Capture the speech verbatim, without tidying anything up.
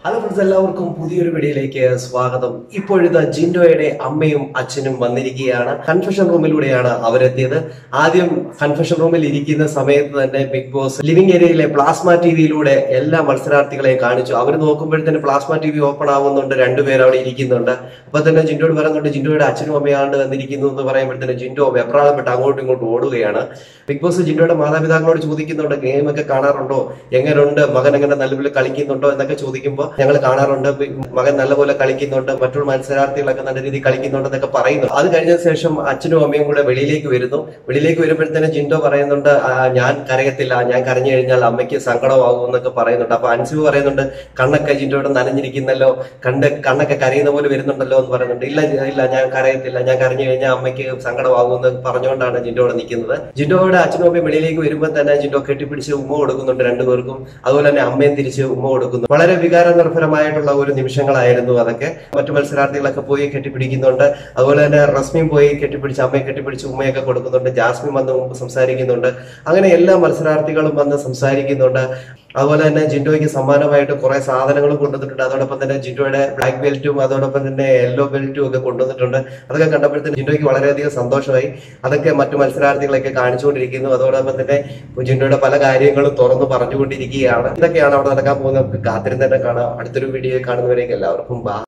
Hello friends, എല്ലാവർക്കും പുതിയൊരു വീഡിയോയിലേക്ക് സ്വാഗതം. ഇപ്പോഴിതാ ജിൻഡോയുടെ അമ്മയും അച്ഛനും വന്നിരിക്കുകയാണ്. കൺഫെഷൻ റൂമിലൂടെയാണ് അവരെത്തിയത്. ആദ്യം കൺഫെഷൻ റൂമിൽ ഇരിക്കുന്ന സമയത്ത് തന്നെ ബിഗ് ബോസ് ലിവിംഗ് ഏരിയയിലെ പ്ലാസ്മ ടിവിയിലൂടെ എല്ലാ മത്സരാർത്ഥികളെയും കാണിച്ചു. അവർ നോക്കുമ്പോഴത്തേന് പ്ലാസ്മ ടി വി ഓപ്പൺ ആവുന്നുണ്ട്, രണ്ടുപേർ അവിടെ ഇരിക്കുന്നുണ്ട്. അപ്പൊ തന്നെ ജിൻഡോട് പറയുന്നുണ്ട് ജിൻഡോയുടെ അച്ഛനും അമ്മയാണ് വന്നിരിക്കുന്നു എന്ന് പറയുമ്പോഴത്തേന് ജിൻഡോ വെപ്രാളപ്പെട്ട് അങ്ങോട്ടും ഇങ്ങോട്ടും ഓടുകയാണ്. ബിഗ് ബോസ് ജിൻഡോയുടെ മാതാപിതാക്കളോട് ചോദിക്കുന്നുണ്ട്, ഗെയിമൊക്കെ കാണാറുണ്ടോ, എങ്ങനെയുണ്ട്, മകൻ എങ്ങനെ നല്ലപോലെ കളിക്കുന്നുണ്ടോ എന്നൊക്കെ ചോദിക്കുമ്പോൾ ഞങ്ങൾ കാണാറുണ്ട്, മകൻ നല്ലപോലെ കളിക്കുന്നുണ്ട്, മറ്റുള്ള മത്സരാർത്ഥികളൊക്കെ നല്ല രീതിയിൽ കളിക്കുന്നുണ്ടെന്നൊക്കെ പറയുന്നു. അത് കഴിഞ്ഞ ശേഷം അച്ഛനും അമ്മയും കൂടെ വെളിയിലേക്ക് വരുന്നു. വെളിയിലേക്ക് വരുമ്പോഴത്തേനും ജിൻഡോ പറയുന്നുണ്ട്, ഞാൻ കരയത്തില്ല, ഞാൻ കരഞ്ഞു കഴിഞ്ഞാൽ അമ്മയ്ക്ക് സങ്കടമാകും എന്നൊക്കെ പറയുന്നുണ്ട്. അപ്പൊ അൻസു പറയുന്നുണ്ട്, കണ്ണൊക്കെ ജിൻഡോയുടെ നനഞ്ഞിരിക്കുന്നല്ലോ, കണ്ട് കണ്ണൊക്കെ കരയുന്ന പോലെ വരുന്നുണ്ടല്ലോ എന്ന് പറയുന്നുണ്ട്. ഇല്ല ഇല്ല ഞാൻ കരയത്തില്ല, ഞാൻ കരഞ്ഞു കഴിഞ്ഞാൽ അമ്മയ്ക്ക് സങ്കടമാകും എന്ന് പറഞ്ഞുകൊണ്ടാണ് ജിൻഡോയുടെ നിൽക്കുന്നത്. ജിൻഡോയുടെ അച്ഛനും അമ്മയും വെളിയിലേക്ക് വരുമ്പോൾ തന്നെ ജിൻഡോ കെട്ടിപ്പിടിച്ച് ഉമ്മ കൊടുക്കുന്നുണ്ട് രണ്ടുപേർക്കും. അതുപോലെ തന്നെ അമ്മയും തിരിച്ച് ഉമ്മ കൊടുക്കുന്നു. വളരെ വികാര നിർഭരമായിട്ടുള്ള ഒരു നിമിഷങ്ങളായിരുന്നു അതൊക്കെ. മറ്റു മത്സരാർത്ഥികളൊക്കെ പോയി കെട്ടിപ്പിടിക്കുന്നുണ്ട്. അതുപോലെ തന്നെ റസ്മിൻ പോയി കെട്ടിപ്പിടിച്ച് അമ്മയെ കെട്ടിപ്പിടിച്ച് ഉമ്മയൊക്കെ കൊടുക്കുന്നുണ്ട്. ജാസ്മിൻ വന്ന് സംസാരിക്കുന്നുണ്ട്. അങ്ങനെ എല്ലാ മത്സരാർത്ഥികളും വന്ന് സംസാരിക്കുന്നുണ്ട്. അതുപോലെ തന്നെ ജിൻഡോയ്ക്ക് സമ്മാനമായിട്ട് കുറെ സാധനങ്ങൾ കൊണ്ടുവന്നിട്ടുണ്ട്. അതോടൊപ്പം തന്നെ ജിൻഡോയുടെ ബ്ലാക്ക് ബെൽറ്റും അതോടൊപ്പം തന്നെ യെല്ലോ ബെൽറ്റും ഒക്കെ കൊണ്ടുവന്നിട്ടുണ്ട്. അതൊക്കെ കണ്ടപ്പോഴത്തേന് ജിൻഡോയ്ക്ക് വളരെയധികം സന്തോഷമായി. അതൊക്കെ മറ്റു മത്സരാർത്ഥികളൊക്കെ കാണിച്ചുകൊണ്ടിരിക്കുന്നു. അതോടൊപ്പം തന്നെ ജിൻഡോയുടെ പല കാര്യങ്ങളും തുറന്നു പറഞ്ഞുകൊണ്ടിരിക്കുകയാണ്. ഇതൊക്കെയാണ് അവിടെ നടക്കാൻ പോകുന്നത്. നമുക്ക് കാത്തിരുന്ന് തന്നെ കാണാം. അടുത്തൊരു വീഡിയോ കാണുന്നവരേക്ക് എല്ലാവർക്കും ബാ.